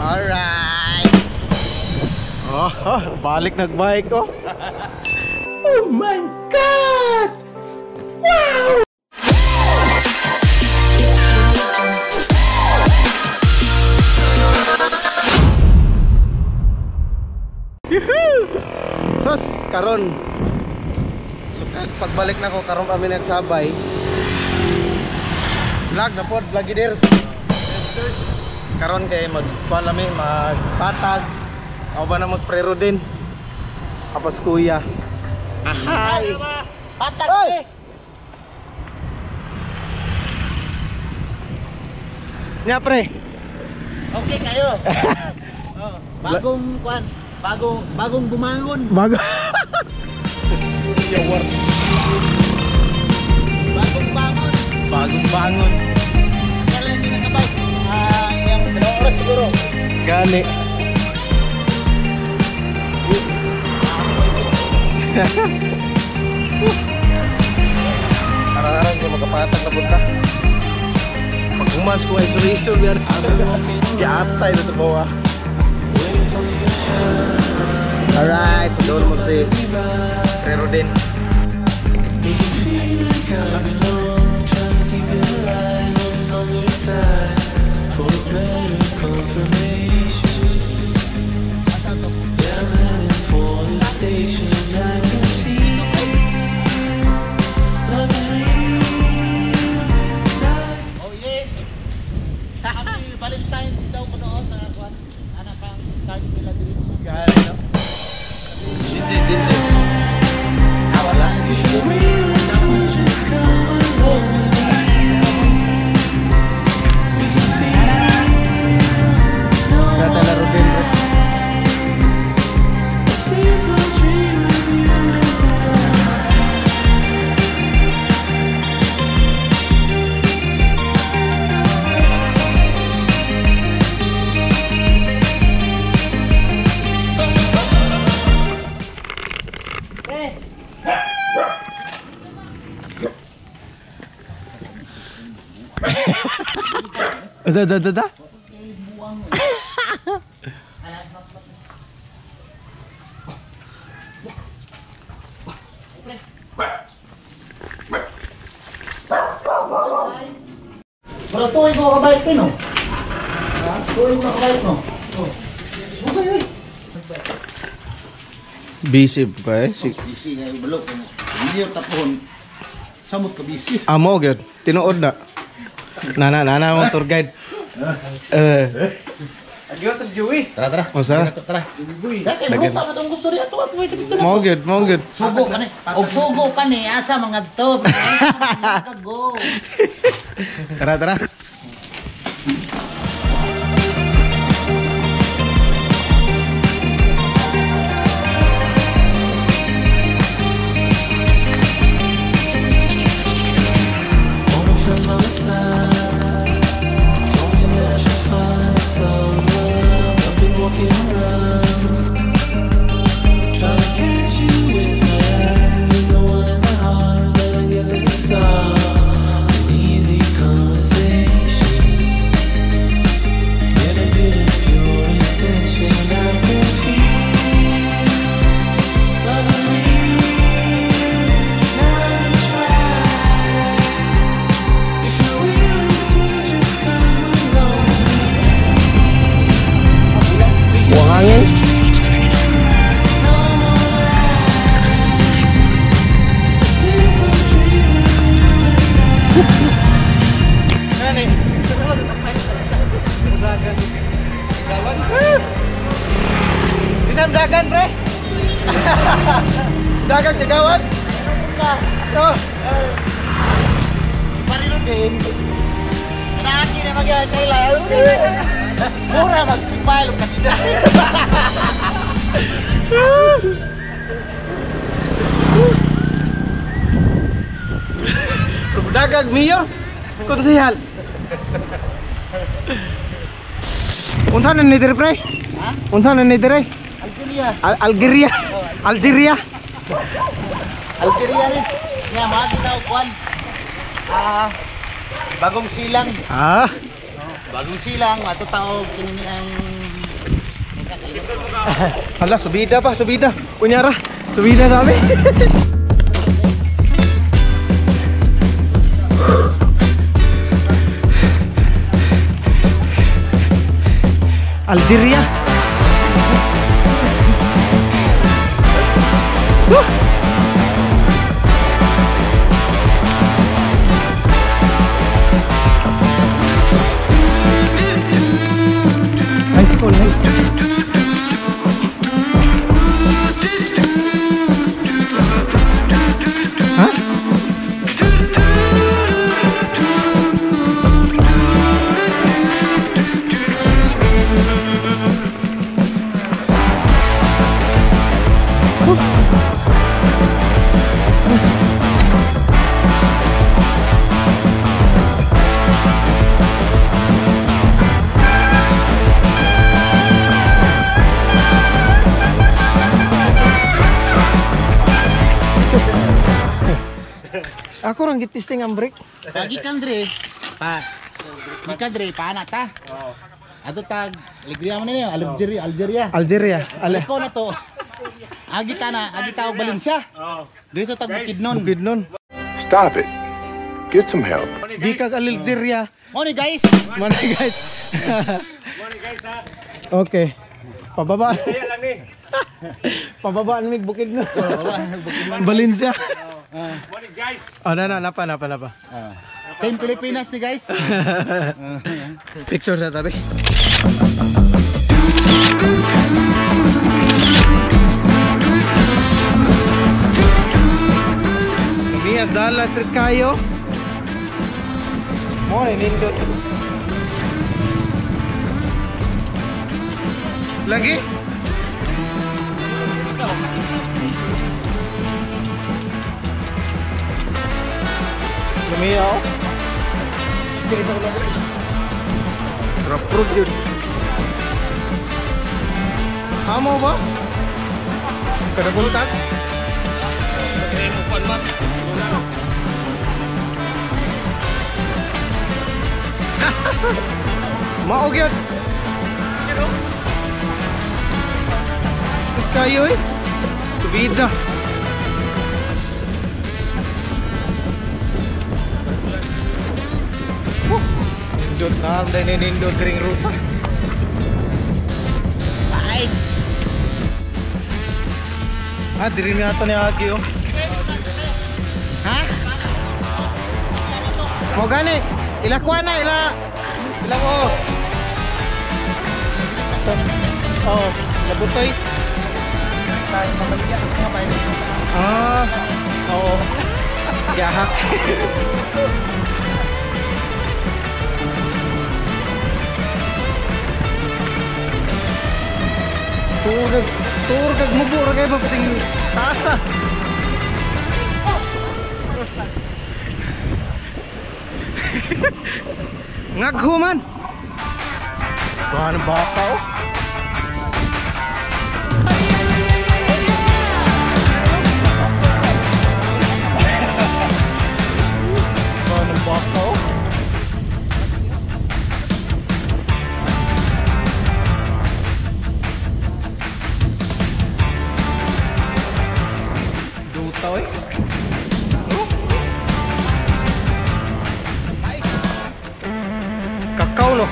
Alright. Oh, balik nagbike oh. Oh my God! Wow! Sos, karon. So, pagbalik na ko karon kami nagsabay. Vlog na pod, vlog dir. Karon kay magpalami, magpatag. Ako ba na mo sprero din? Kapos kuya. Ahay! Patag eh! Nya pre. Okay kayo. Oh, bagong kwan, bagong bumangon. Bago. Yawar. Bagong bangon. Bagong bangon. Kailan hindi nakabay? Yung 2 oras siguro. Gani. Arang-arang ko magkapatag na punta. Pag umas ko ay suriso biar yatay na sa bawah. Alright, pagdawal mo si Prero din. Valentine's daw ko doon sa kwan. Anak ang card nila dito. Gani no? Shit din. Wala. Kata laro din. Da. Pero tuloy mo kabait pa no? Tuloy mo kabait no? Okay. Busy pa eh. Busy nga yung balok. Hindi yung tapon. Samot ka busy. Amo gyud. Tinuod na. Nana mo tour guide. Agyo tas Joey. Tara. Usa? Tara. Dati mo pa matong gusto rin ato at wait dito na. Mo gyud. Sugo ka ni. Og sugo ka ni asa mga to. Go. Tara. Dagan pre. Dagang Jagawan. Oh. Marino din. Nanaki na mag-kailan. Mura mag-pile ka dito. Dagang mayor. Konsehal. Unsa na ni dire pre? Ha? Unsa na ni dire? Algeria. Algeria rin. Nga mga kita kwan. Bagong silang. Ah. Bagong silang, matutao kini ang Hala, subida pa, subida. Kunyara, subida kami. Algeria. High school, Ako orang gitisting ang break. Pagi kan Dre. Gikan Dre, paana ta? Ato tag Alegria man niyo, Algeria. Ale. Ikaw na to. Agi ta og Valencia. Dito tag Bukidnon. Bukidnon. Stop it. Get some help. Di kag Algeria. Morning guys. Morning guys. Okay. Pababa. Pababaan mig Bukidnon. Valencia. Morning guys. Oh, napa. Team Pilipinas ni guys. Picture sa tabi. Kamias Dallas kayo. Morning nindot. Lagi? Lumiyaw. Raprod yun. Amo ba? Kadabultan? Maog yun. Kayo eh. Subida. Nindot na, dahil nindot ring ruta. Bye. Diri na ito ni Agi oh. Ha? Mo gani, ilakwa na, ila ko. Oh, labutoy. Oo. Yahak. Turag mubura kayo ba pating taasa. Ngaghuman. Bahan baka oh. Bahan baka oh. Dutaw eh. Kakao no.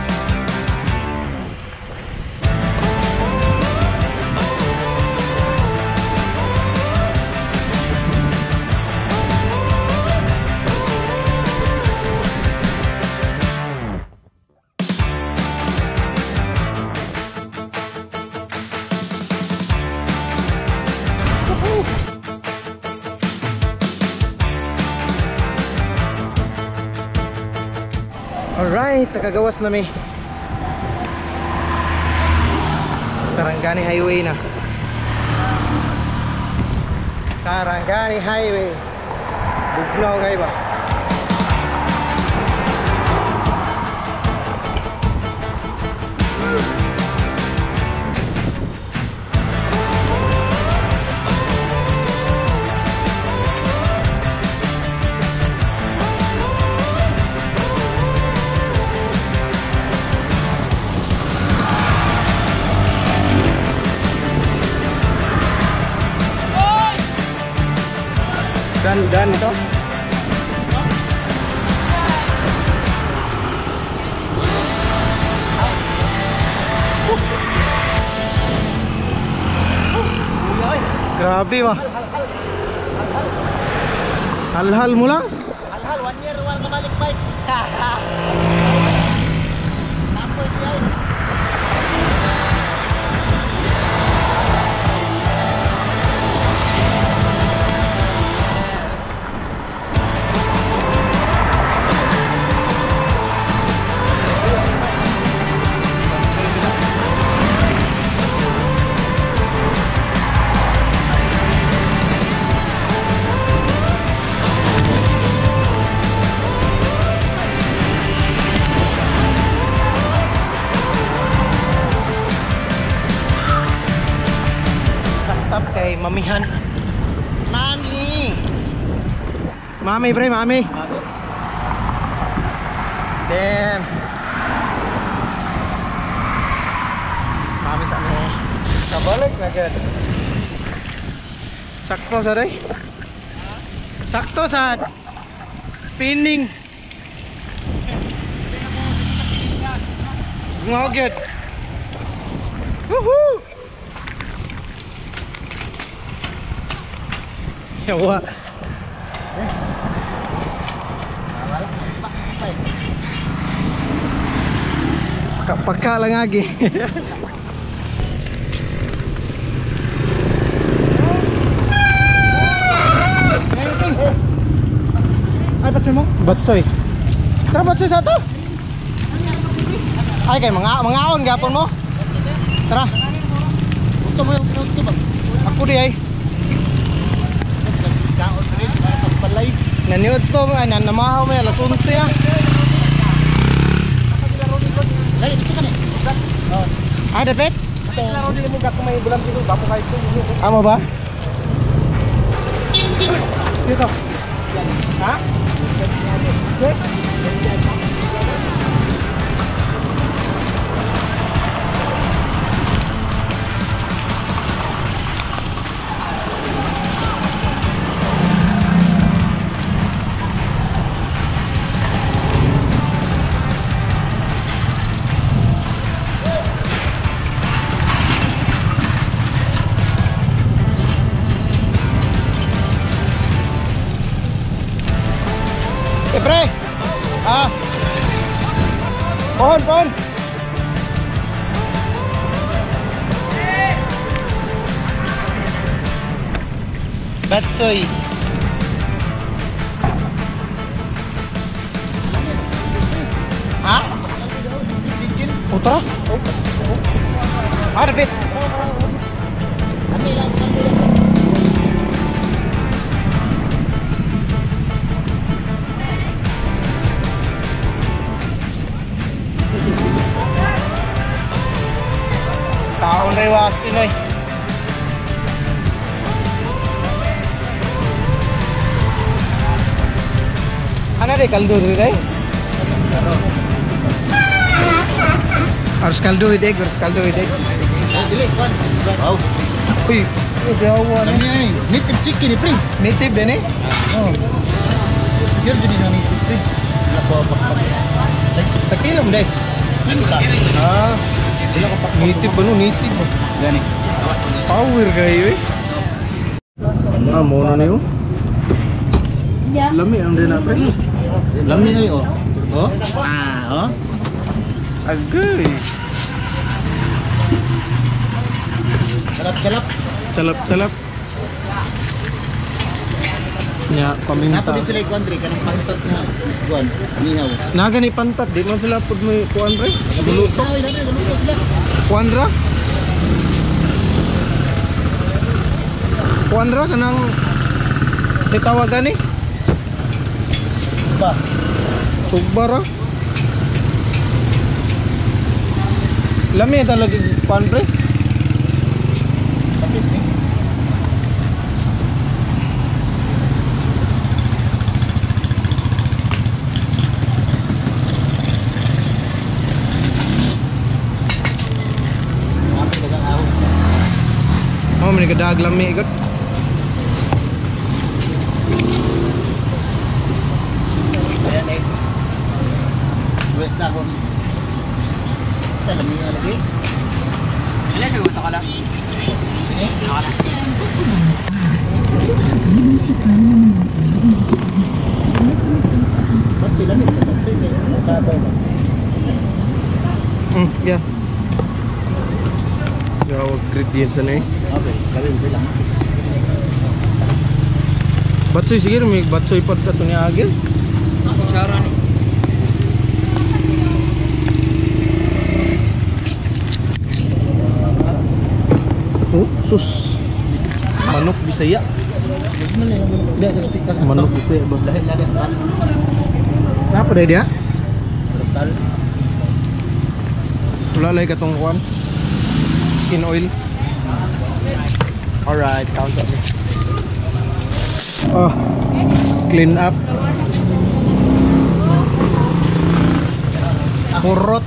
Alright, nakagawas na may Sarangani Highway na. Sarangani Highway. Bugnaw kayo ba? Dan ito. Grabe ba? Hal-hal mo lang? Hal-hal, 1 year, wala ka balik bike. Napoy siya. Stop kay Mamihan. Mami! Mami bre, mami. Mami. Damn. Mami sa ano? Kabalik na agad. Sakto sa rin. Sakto sa spinning. Ngogit. Woohoo! Yawa. Pagka lang lagi. Ay, batsoy mo? Batsoy. Tara, batsoy sa to. Ay, kay mangaon gapon mo. Tara. Ito mo yung ito bang? Ako di ay. Kaon rin, para pagpalay. Naniod to, namahaw may alas 11 ah. Dali, dito ka na. Oh. Ah, dapat? Laro din mo gako may bulan dito, bapo kayo ito. Amo ba? Dito. Ha? Okay. Pre. Ah. Pohon. Batsoy. Ha? Putra? Ah, dapat. Kami lang. Taon rewas Pinoy. Ano deh kaldo deh? Harus kaldo ide, harus kaldo ide. Dili, kon. Oh. Uy, jawa Kami ay native chicken ni pre. native deh nih. Oh. Yun din na native pre. Lako pa. Takilom deh. Kita. Ah, native ba no? Native ba? Gani. Power kayo eh. Ah, mau na niyo? Lami ang din na pre. Lami na yun. Oh. Ah, oh. Agay. Salap-salap. Salap-salap. Nya, paminta. Napo din sila country kanang pantat na kuan. Nihaw. Nagani pantat, di man sila pud may kuan re. Luluto. Ay, dali, luluto sila. Kuan ra? Kuan ra kanang titawagan ni? Ba. Sugba ra. Lami talaga kuan pre. Patis ni. Napo dagang ahos. Oh, may nagadag lami igot. Alam niyo lagi. Ilan sa gusto ka lang? Ba't sila nito? Sabay ba? Yeah. Gawag ingredients na eh. Okay, gawin ko lang. Batsoy sige, may batsoy pa ito ni Agil. Kutsara ni. Oh, sus. Manok Bisaya. Hindi, just because Manok Bisaya ba? dahil lagi ang kanin. Apa deh dia? Brutal. Wala lagi katong kuan. Skin oil. Alright, count up. Oh, clean up. Kurot.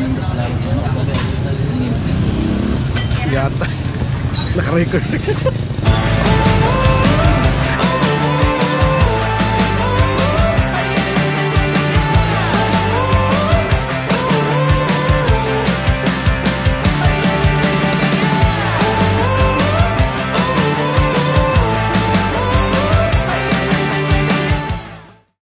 Yata. Naka-record.